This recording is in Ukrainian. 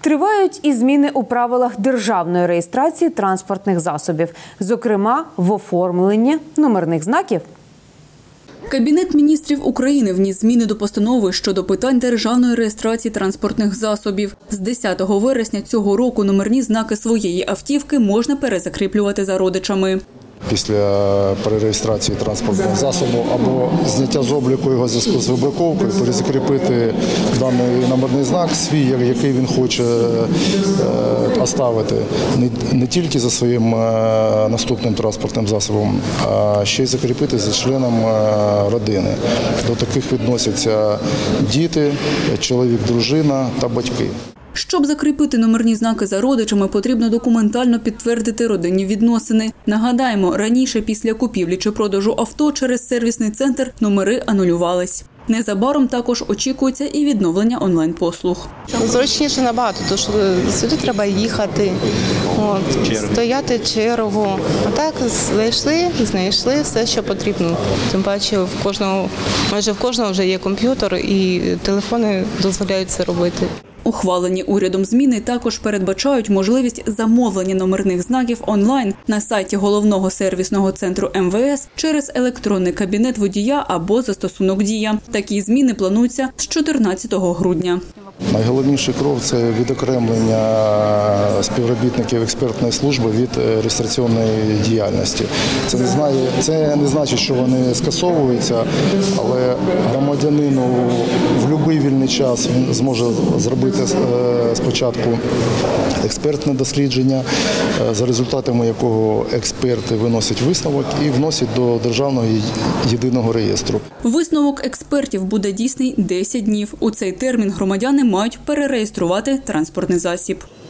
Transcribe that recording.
Тривають і зміни у правилах державної реєстрації транспортних засобів, зокрема в оформленні номерних знаків. Кабінет міністрів України вніс зміни до постанови щодо питань державної реєстрації транспортних засобів. З 10 вересня цього року номерні знаки своєї автівки можна перезакріплювати за родичами. Після перереєстрації транспортного засобу або зняття з обліку його в зв'язку з вибраковкою, перезакріпити даний номерний знак свій, який він хоче оставити, не тільки за своїм наступним транспортним засобом, а ще й закріпити за членом родини. До таких відносяться діти, чоловік, дружина та батьки. Щоб закріпити номерні знаки за родичами, потрібно документально підтвердити родинні відносини. Нагадаємо, раніше після купівлі чи продажу авто через сервісний центр номери анулювались. Незабаром також очікується і відновлення онлайн-послуг. Зручніше набагато, тому що сюди треба їхати, стояти чергу. А так знайшли все, що потрібно. Тим паче майже в кожного вже є комп'ютер і телефони дозволяють це робити. Ухвалені урядом зміни також передбачають можливість замовлення номерних знаків онлайн на сайті головного сервісного центру МВС через електронний кабінет водія або застосунок «Дія». Такі зміни плануються з 14 грудня. Найголовніший крок – це відокремлення співробітників експертної служби від реєстраційної діяльності. Це не значить, що вони скасовуються, але громадянину в будь-який вільний час він зможе зробити спочатку експертне дослідження, за результатами якого експерти виносять висновок і вносять до Державного єдиного реєстру. Висновок експертів буде дійсний 10 днів. У цей термін громадяни мають перереєструвати транспортний засіб.